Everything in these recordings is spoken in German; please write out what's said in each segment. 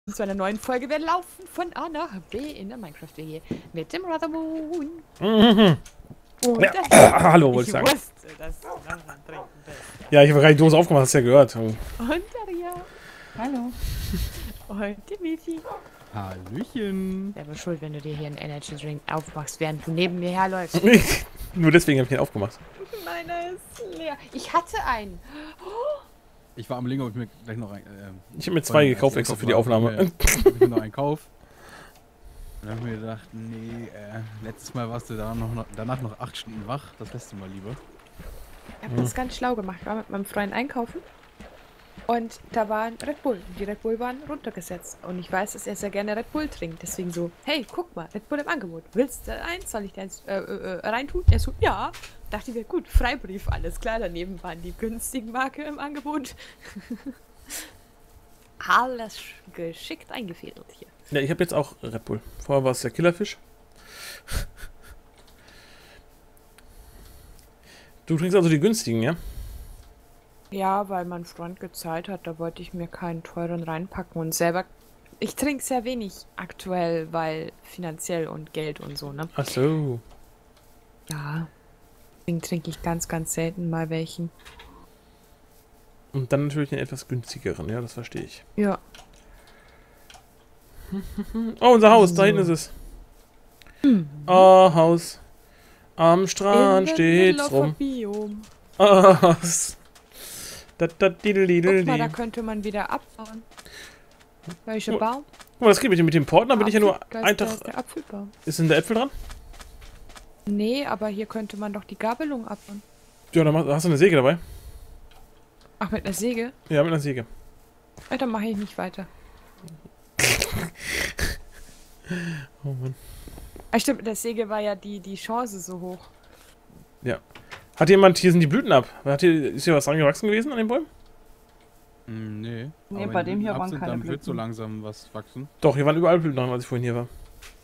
Zu einer neuen Folge. Wir laufen von A nach B in der Minecraft-WG mit dem Rothermoon. Mhm. Und Ja. das Hallo, wollte ich sagen. wusste, dass du noch dran trinken bist. Ja, ich habe gerade die Dose aufgemacht, hast du ja gehört. Oh. Und der Ria. Hallo. Und die Mifi. Hallöchen. Der war schuld, wenn du dir hier einen Energy Drink aufmachst, während du neben mir herläufst. Nur deswegen habe ich ihn aufgemacht. Meiner ist leer. Ich hatte einen. Ich war am Link, ob ich mir gleich noch ein... Ich habe mir zwei gekauft extra für die Aufnahme. Ob ich mir noch einen Kauf. Und dann habe ich mir gedacht, nee, letztes Mal warst du danach noch 8 Stunden wach. Das lässt du mal lieber. Ich habe das ganz schlau gemacht. Ich war mit meinem Freund einkaufen. Und da war ein Red Bull. Und die Red Bull waren runtergesetzt. Und ich weiß, dass er sehr gerne Red Bull trinkt. Deswegen so, hey, guck mal, Red Bull im Angebot. Willst du eins? Soll ich dir eins reintun? Er so, ja. Dachte mir, gut, Freibrief, alles klar. Daneben waren die günstigen Marke im Angebot. Alles geschickt eingefädelt hier. Ja, ich habe jetzt auch Red Bull. Vorher war es der Killerfisch. Du trinkst also die günstigen, ja? Ja, weil mein Freund gezahlt hat, da wollte ich mir keinen teuren reinpacken und selber. Ich trinke sehr wenig aktuell, weil finanziell und Geld und so, ne? Ach so. Ja. Deswegen trinke ich ganz, ganz selten mal welchen. Und dann natürlich einen etwas günstigeren, ja, das verstehe ich. Ja. Oh, unser Haus, da hinten ist es. Oh, Haus. Am Strand steht's rum. Biom. Haus. Guck mal, da könnte man wieder abbauen. Welcher Baum? Guck mal, das geht mit dem Porten, da bin ich ja nur Da ein ist Tag. der Apfelbaum. Ist denn der Äpfel dran? Nee, aber hier könnte man doch die Gabelung abbauen. Ja, dann hast du eine Säge dabei. Ach, mit einer Säge? Ja, mit einer Säge. Ja, dann mache ich nicht weiter. Oh Mann. Ah, stimmt, mit der Säge war ja die Chance so hoch. Ja. Hat jemand, hier sind die Blüten ab. Ist hier was angewachsen gewesen an den Bäumen? Nee. Nee, Aber bei wenn dem die hier ab waren sind, keine dann wird so Blüten. langsam was wachsen. Doch, hier waren überall Blüten dran, als ich vorhin hier war.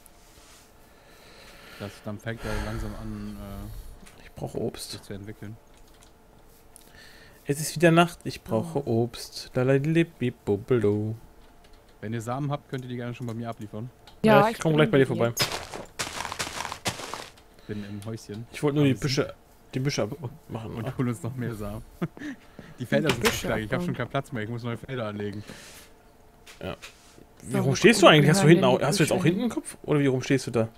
Dann fängt er langsam an, Ich brauche Obst. sich zu entwickeln. Es ist wieder Nacht, ich brauche Obst. Lalalibibubelo. Wenn ihr Samen habt, könnt ihr die gerne schon bei mir abliefern. Ja, ich komme bin gleich bei dir vorbei. jetzt. Bin im Häuschen. Ich wollte nur Aber die Büsche abmachen. Und hol uns noch mehr Samen. Die Felder sind zu Büsche klein, ich habe abbauen. schon keinen Platz mehr, ich muss neue Felder anlegen. Wie rum stehst du eigentlich? Hast du, Gehören hinten denn auch, die hast du jetzt auch Büsche hinten einen Kopf? Oder wie rum stehst du da?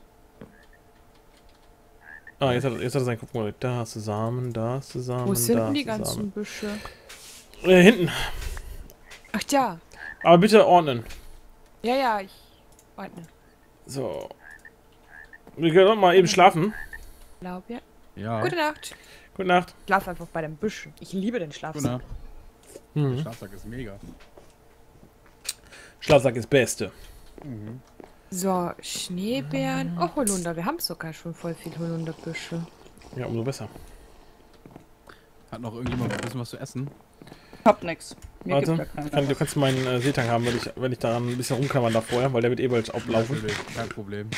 Ah, jetzt hat er seinen Kopf gemacht. Da hast du Samen, da hast du Samen, Wo sind da denn die hast du ganzen Samen. Büsche? Hinten. Ach ja. Aber bitte ordnen. Ja, ja, ich ordne. So. Wir können doch mal eben schlafen. Glaub ja. Ja. Gute Nacht. Gute Nacht. Schlaf einfach bei den Büschen. Ich liebe den Schlafsack. Der Mhm. Schlafsack ist mega. Schlafsack ist Beste. So, Schneebeeren. Oh, Holunder. Wir haben sogar schon voll viel Holunderbüsche. Ja, umso besser. Hat noch irgendjemand ein bisschen was zu essen? Hab nix. Mir Warte, gibt ja keinen. du kannst meinen Seetang haben, wenn ich daran ein bisschen rumklammern darf vorher, weil der wird eh bald ablaufen. Natürlich, kein Problem.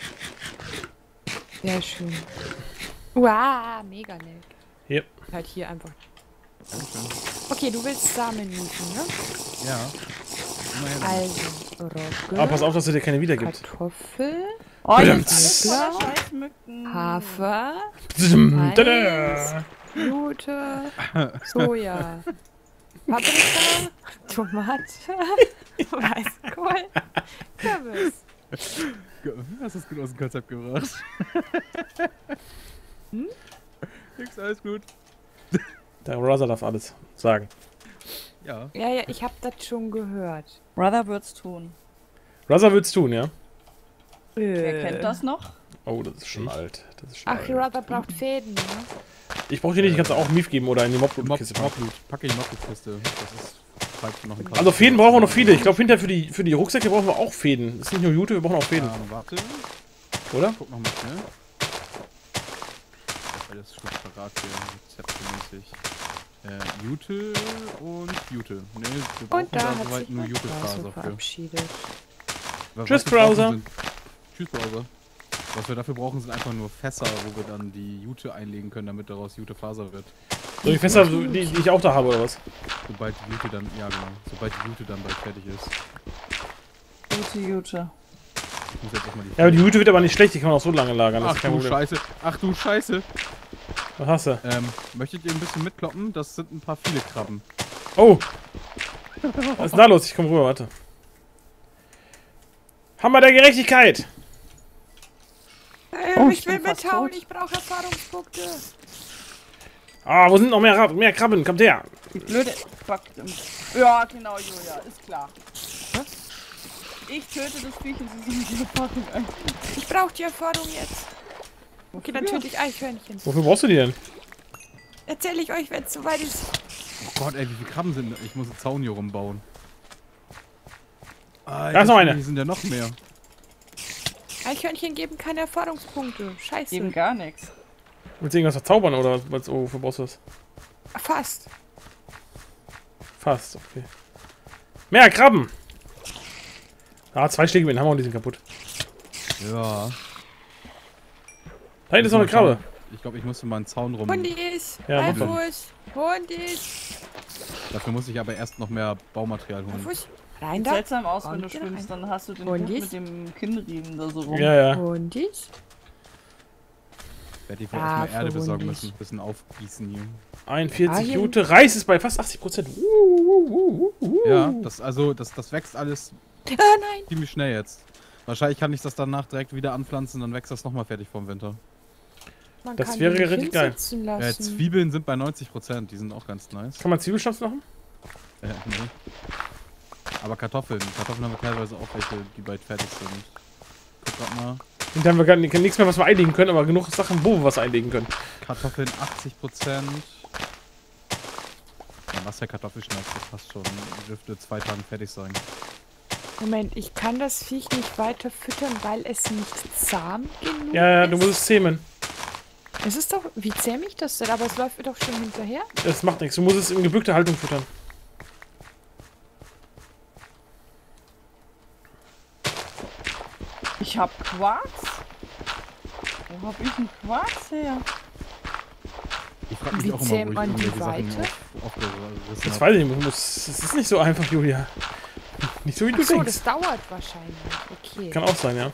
Sehr schön. Wow, mega leck. Hier. Halt hier einfach. Dankeschön. Okay, du willst Samen mieten, ne? Ja. Immerhin. Also, Rogge, Aber pass auf, dass er dir keine wiedergibt. Kartoffel, Oh, Verdammt. jetzt alles voller Scheißmücken. Hafer, Tada. Jute, Soja, Paprika, Tomate, Weißkohl, Kürbis. Hast du es gut aus dem Konzept gebracht? Nix, alles gut. Der Rosa darf alles sagen. Ja. Ja, ja, ich hab das schon gehört. Brother wird's tun. Rosa wird's tun, ja? Wer kennt das noch? Oh, das ist schon alt. Das ist schon Ach, alt. Rother braucht Fäden, ne? Ich brauche die nicht, ich kann es auch Mief geben oder in die Mobblutkiste packen. Mobblut. Packe ich Mobblutkiste. Das ist falls noch ein Also Fäden brauchen wir noch viele. Ich glaube hinterher für die Rucksäcke brauchen wir auch Fäden. Das ist nicht nur Jute, wir brauchen auch Fäden. Warte. Oder? Guck noch mal schnell. Weil das ist schon parat hier, rezeptmäßig. Jute und Jute. Ne, wir brauchen Und da da hat soweit sich nur mein Jute-Faser Browser für. verabschiedet. Was Tschüss, wir brauchen Browser. Tschüss, Browser. Was wir dafür brauchen, sind einfach nur Fässer, wo wir dann die Jute einlegen können, damit daraus Jute-Faser wird. So die Fässer, die ich auch da habe, oder was? Sobald die Jute dann, ja genau, sobald die Jute dann bald fertig ist. die Jute. Ich muss jetzt erstmal die Ja, aber die Hüte wird aber nicht schlecht, die kann man auch so lange lagern. Das Ach ist kein du Problem. Scheiße. Ach du Scheiße. Was hast du? Möchtet ihr ein bisschen mitkloppen? Das sind ein paar viele Krabben. Oh! Was ist denn da los? Ich komm rüber, warte. Hammer der Gerechtigkeit! Oh, ich will bin fast mithauen, tot. ich brauche Erfahrungspunkte. Ah, wo sind noch mehr Krabben? Kommt her! Die blöde... Fuck. Ja, genau, Julia. Ist klar. Ich töte das Viech und sie sind die Erfahrung ein. Ich brauche die Erfahrung jetzt. Okay, dann töte ich Eichhörnchen. Wofür brauchst du die denn? Erzähle ich euch, wenn es soweit ist. Oh Gott, ey, wie viele Krabben sind da? Ich muss einen Zaun hier rumbauen. Da ist noch eine. Hier sind ja noch mehr. Eichhörnchen geben keine Erfahrungspunkte. Scheiße. Eben gar nichts. Willst du irgendwas verzaubern oder was? Oh, wofür brauchst du das? Fast. Fast, okay. Mehr Krabben! Ah, 2 Schläge mit den Hammer und die sind kaputt. Ja. Da hinten ist noch eine Krabbe. Ich glaube, ich musste mal einen Zaun rum. Hundis. Ja, Bei mach doch. Fuß. Hundis. Dafür muss ich aber erst noch mehr Baumaterial Bei holen. Fuß. Rein Sieht da. seltsam aus, wenn du Und schwimmst, rein. dann hast du den Und Hut dies? mit dem Kinnriemen da so rum. Ja, ja. Hundis. Werde ich wohl Ah, erstmal Erde besorgen verwunderlich. müssen. Ein bisschen aufgießen hier. 41 hier- Jute. Reis ist bei fast 80%. Ja, das wächst alles Ah, nein. ziemlich schnell jetzt. Wahrscheinlich kann ich das danach direkt wieder anpflanzen, dann wächst das nochmal fertig vom Winter. Man Das kann wäre die nicht richtig geil. hinsetzen lassen. Zwiebeln sind bei 90%, die sind auch ganz nice. Kann man Zwiebelschnaps machen? Nee. Aber Kartoffeln haben wir teilweise auch welche, die bald fertig sind. Guck grad mal. Und dann haben wir gar nichts mehr, was wir einlegen können, aber genug Sachen, wo wir was einlegen können. Kartoffeln 80%. Ja, was der Kartoffelschnaps, das passt schon. Die dürfte 2 Tagen fertig sein. Moment, ich kann das Viech nicht weiter füttern, weil es nicht zahm genug Ja, ist. du musst es zähmen. Es ist doch... Wie zähm ich das denn? Aber es läuft mir doch schon hinterher. Das macht nichts. Du musst es in gebückter Haltung füttern. Ich hab Quarz? Wo hab ich einen Quarz her? Ich frage mich Wie auch immer, zähmt wo ich man die irgendwelche Sachen Weite? aufgerissen Das hab. weiß ich nicht. Es ist nicht so einfach, Julia. Nicht so, wie du Ach so, denkst. das dauert wahrscheinlich. Okay. Kann auch sein, ja.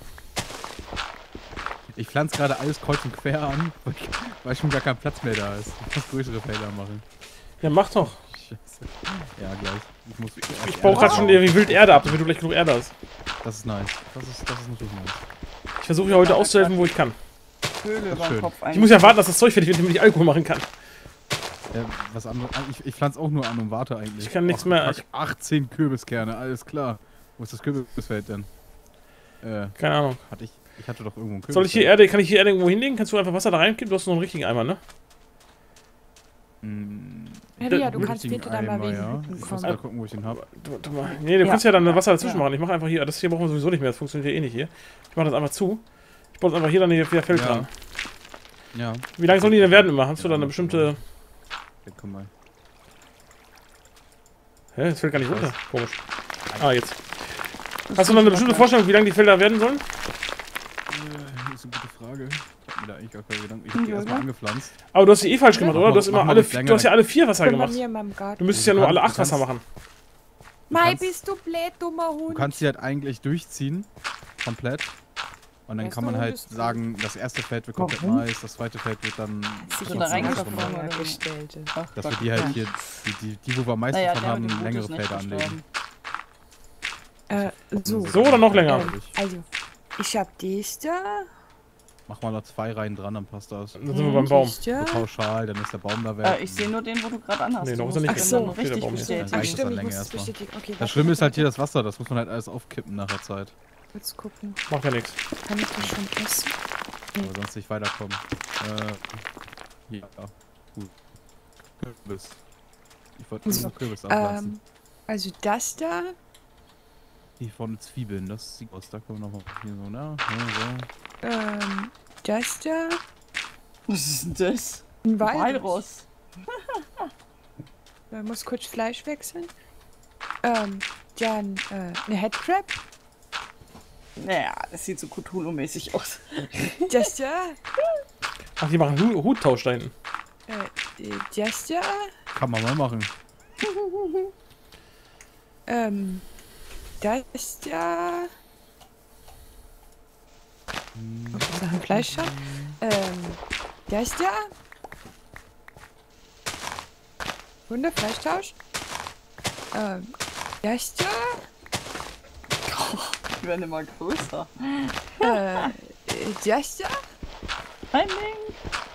Ich pflanze gerade alles kreuz und quer an, weil schon gar kein Platz mehr da ist. Ich muss größere Felder machen. Ja, mach doch. Scheiße. Ja, gleich. Ich muss Ich baue gerade schon wie wild Erde ab, damit du gleich genug Erde hast. Das ist nice. Das ist natürlich nice. Ich versuche ja heute auszuhelfen, wo ich kann. Vögel Das ist über den schön. Kopf Ich muss ja warten, dass das Zeug fertig wird, damit ich Alkohol machen kann. Was anderes. Ich pflanze auch nur an und warte eigentlich. Ich kann nichts Ach, mehr- fuck, 18 Kürbiskerne, alles klar. Wo ist das Kürbisfeld denn? Keine Ahnung. Ich hatte doch irgendwo ein Kürbisfeld. Soll ich hier Erde, kann ich hier Erde irgendwo hinlegen? Kannst du einfach Wasser da reinkippen? Du hast noch einen richtigen Eimer, ne? Maria, du Einen kannst richtigen bitte da mal Eimer, wegen ja. hinten Ich muss kommen. mal gucken, wo ich den habe. Nee, du Ja. kannst ja dann Wasser dazwischen Ja. machen. Ich mache einfach hier, das hier brauchen wir sowieso nicht mehr, das funktioniert ja eh nicht hier. Ich mache das einfach zu. Ich baue das einfach hier dann wieder Feld Ja. dran. Ja. Wie lange sollen die denn werden immer? Hast du da eine bestimmte... Ja, komm mal. Hä, das fällt gar nicht runter. Komisch. Ah, jetzt. Das Hast du noch eine ist bestimmte okay. Vorstellung, wie lange die Felder werden sollen? Das ist eine gute Frage. Ich hab mir da eigentlich gar keine Gedanken. Ich hab die Ja, erstmal ja. angepflanzt. Aber du hast sie eh falsch gemacht, oder? Du hast immer Mach mal alle, das länger, du hast ja alle 4 Wasser Ich bin bei gemacht. mir in meinem Garten. Du müsstest Du ja nur kannst- alle 8 du kannst- Wasser machen. Mai, kannst- bist du blöd, dummer Du Hund. kannst sie halt eigentlich durchziehen. Komplett. Und dann Erster kann man Hund halt ist gut. sagen, das erste Feld wird komplett Warum? nice, das zweite Feld wird dann... Sich Sind jetzt da nicht reingekommen, auf oder? gestellte. Ach, Dass Gott, wir die halt ja. hier, die wo wir am meisten Naja, von der haben, mit dem Boot längere ist nicht Felder anlegen. gestorben. So. So oder noch länger? Also, ich hab dies da. Mach mal noch 2 Reihen dran, dann passt das. Dann sind wir beim Baum. dies da. So pauschal, dann ist der Baum da weg. Ich sehe nur den, wo du gerade anhast. Nee, Du noch musst ist er nicht den weg. dann Ach so, richtig der Baum ist- bestätigen. Ach, Ach das stimmt, dann ich länger muss es erstmal. bestätigen. Okay, Das warte, Schlimme ist halt hier warte, das Wasser, das muss man halt alles aufkippen nach der Zeit. Kurz gucken. Macht ja nichts. Kann ich das schon essen? Aber sonst nicht weiterkommen. Ja, gut. Kürbis. Ich wollte So, nur Kürbis ablassen. Also das da. Die von Zwiebeln, das sieht aus. Da können wir noch mal hier so, ne? Ja, Das da. Was ist denn das? Ein Walross. Man muss kurz Fleisch wechseln. Dann eine Headcrab. Naja, das sieht so Cthulhu-mäßig aus. Das da. Ach, die machen Huttausch da hinten. Das da. kann man mal machen. Das da. Sachen Fleisch schon. Der ist ja. Hunde, Fleischtausch. Der ist ja. Die werden immer größer. Der ist ja. Ein Ding.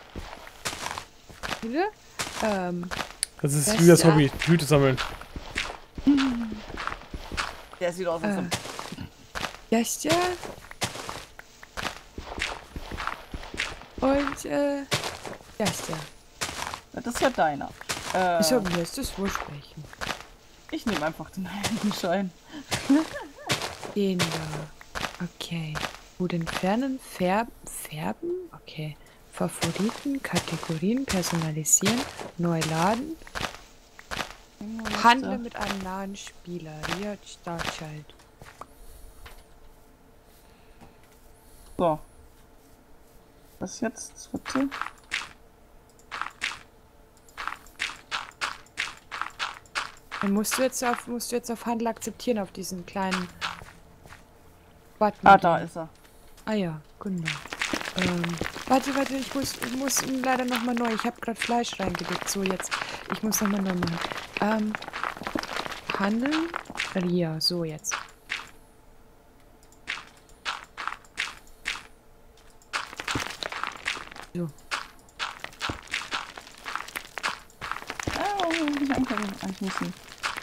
Hunde. Das ist Das wie das ja. Hobby, Hüte sammeln. Der sieht aus wie so ein Der ist ja. Und, der ist ja. Das ist ja deiner. Ich hab mir jetzt das Wursprechen. Ich nehme einfach den Heiligenschein. Den da. Okay. Gut entfernen, färben. Okay. Favoriten, Kategorien, personalisieren, neu laden. Handle mit einem nahen Spieler. Ria Starchild. So. Was jetzt? Bitte? Dann musst du jetzt auf Handel akzeptieren, auf diesen kleinen Button. Ah, da ist er. Ah ja, genau. Warte, ich muss ihn leider nochmal neu. Ich habe gerade Fleisch reingelegt. So, jetzt. Ich muss nochmal neu machen. Handeln. Ria, so jetzt. So. Ich muss ihn.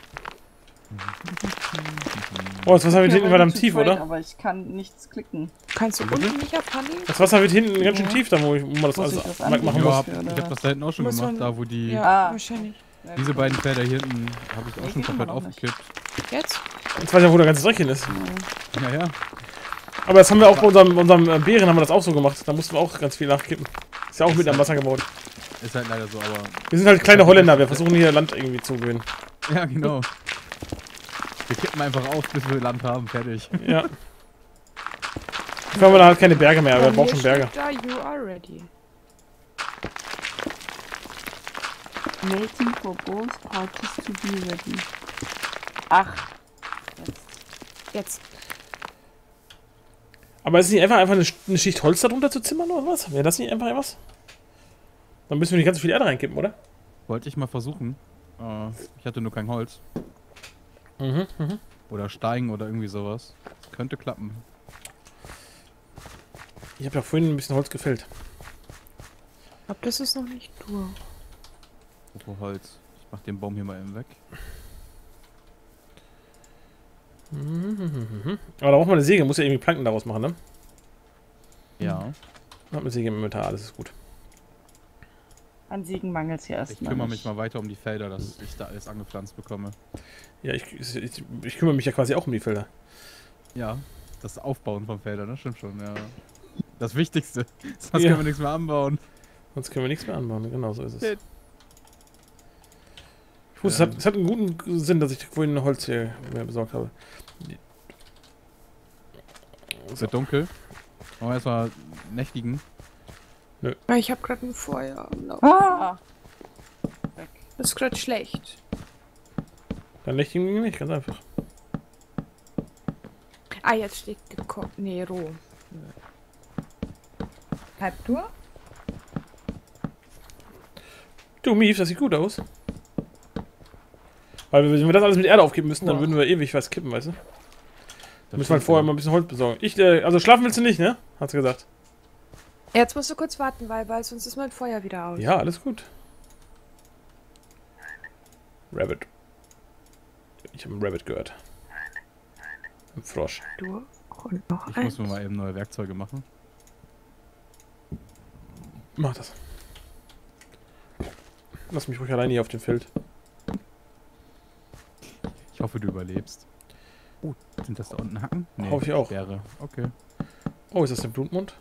Oh, das Wasser wird hinten Ja, verdammt zu tief, zweit, oder? Aber ich kann nichts klicken. Kannst du unten nicht auf Handeln? Das Wasser wird hinten ganz schön Ja. tief, da wo man das Muss alles ich das machen angeben? muss. Ja, ich hab das da hinten auch schon Muss gemacht, man- da wo die... Ja, Ah. wahrscheinlich. Ja, Diese gut. beiden Felder hier hinten habe ich auch Nee, schon geht komplett immer noch nicht. aufgekippt. Jetzt? Jetzt weiß ich auch, wo der ganze Dreck hin ist. Ja, ja. Aber das haben wir auch bei unserem Bären haben wir das auch so gemacht. Da mussten wir auch ganz viel nachkippen. Ist ja auch mit am Wasser gebaut. Ist halt leider so, aber... Wir sind halt kleine Holländer, wir versuchen hier Land irgendwie zu gewinnen. Ja, genau. Wir kippen einfach auf, bis wir Land haben, fertig. Ja. Jetzt haben wir da halt keine Berge mehr, aber wir Bei brauchen mir schon Berge. steht Da, you are ready. Waiting for both parties to be ready. Ach. Jetzt. Aber ist es nicht einfach eine Schicht Holz darunter zu zimmern oder was? Wäre das nicht einfach was? Dann müssen wir nicht ganz so viel Erde reinkippen, oder? Wollte ich mal versuchen. Ich hatte nur kein Holz. Mhm. Oder Stein oder irgendwie sowas. Das könnte klappen. Ich habe ja vorhin ein bisschen Holz gefällt. Ich glaube, das ist noch nicht durch. Apropos Holz. Ich mach den Baum hier mal eben weg. Aber da braucht man eine Säge, muss ja irgendwie Planken daraus machen, ne? Ja. Dann hat man eine Säge im Inventar, alles ist gut. An Siegen mangelt es hier Ich erstmal. kümmere mich mal weiter um die Felder, dass ich da alles angepflanzt bekomme. Ja, ich kümmere mich ja quasi auch um die Felder. Ja, das Aufbauen von Feldern, das stimmt schon, ja. Das Wichtigste. Sonst Ja. können wir nichts mehr anbauen. Sonst können wir nichts mehr anbauen, genau so ist es. Ja. Ich wusste, es hat einen guten Sinn, dass ich vorhin Holz hier mehr besorgt habe. Es wird dunkel. Wollen wir erstmal nächtigen? Ja, ich habe gerade ein Feuer am Laufen. Ah! Weg. Das ist gerade schlecht. Dann nächtigen wir nicht, ganz einfach. Ah, jetzt steht gekocht. Nee, roh. Halbtour? Du, Mief, das sieht gut aus. Weil wenn wir das alles mit Erde aufgeben müssten, dann würden wir ewig was kippen, weißt du? Da müssen wir halt vorher mal ein bisschen Holz besorgen. Also schlafen willst du nicht, ne? Hat sie gesagt. Jetzt musst du kurz warten, weil sonst ist mein Feuer wieder aus. Ja, alles gut. Rabbit. Ich habe einen Rabbit gehört. Ein Frosch. Du und noch Ich eins. muss mir mal eben neue Werkzeuge machen. Mach das. Lass mich ruhig alleine hier auf dem Feld. Ich hoffe, du überlebst. Oh, sind das da unten Hacken? Nee, Hoffe ich auch. Speere. Okay. Oh, ist das der Blutmund?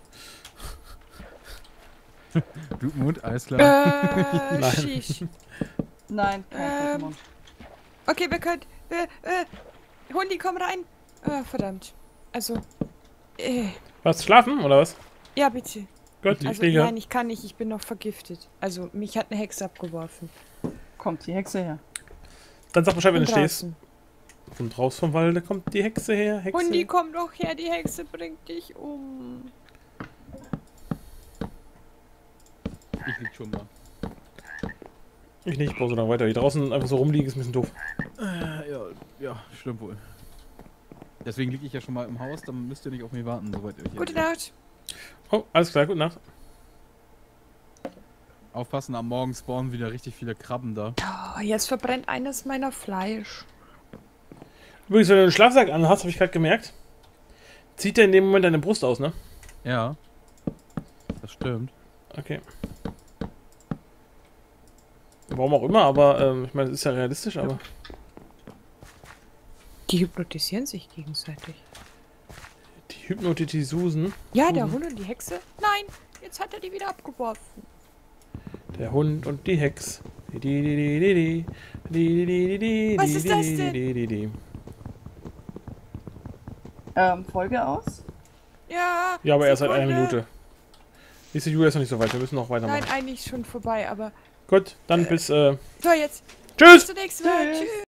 Blutmond, alles klar. Nein. Sheesh. Nein, kein Pokémon. Okay, wir können. Hundi, komm rein. Verdammt. Also. Was, schlafen oder was? Ja, bitte. Gott, ich Also, fliege. nein, ich kann nicht. Ich bin noch vergiftet. Also, mich hat eine Hexe abgeworfen. Kommt die Hexe her. Dann sag Bescheid, wenn du Von stehst. draußen. Von draußen vom Walde kommt die Hexe her. Hexe. Hundi, komm doch her. Die Hexe bringt dich um. Ich lieg schon da. Ich nicht, ich brauche so lange weiter. Hier draußen einfach so rumliegen ist ein bisschen doof. Ja, stimmt wohl. Deswegen liege ich ja schon mal im Haus, dann müsst ihr nicht auf mich warten, soweit ihr Gute Nacht. Oh, alles klar, gute Nacht. Aufpassen, am Morgen spawnen wieder richtig viele Krabben da. Oh, jetzt verbrennt eines meiner Fleisch. Übrigens, wenn du einen Schlafsack anhast, habe ich gerade gemerkt, zieht der in dem Moment deine Brust aus, ne? Ja. Das stimmt. Okay. Warum auch immer, aber ich meine, das ist ja realistisch, aber... Die hypnotisieren sich gegenseitig. Die Hypnotisusen. Ja, der Hund und die Hexe. Nein, jetzt hat er die wieder abgeworfen. Der Hund und die Hex. Was ist das denn? Folge aus? Ja. Ja, aber erst seit einer Sekunde. Minute. Diese Julia ist noch nicht so weit, wir müssen noch weitermachen. Nein, eigentlich schon vorbei, aber... Gut, dann bis... So, jetzt. Tschüss! Bis zum nächsten Mal. Tschüss.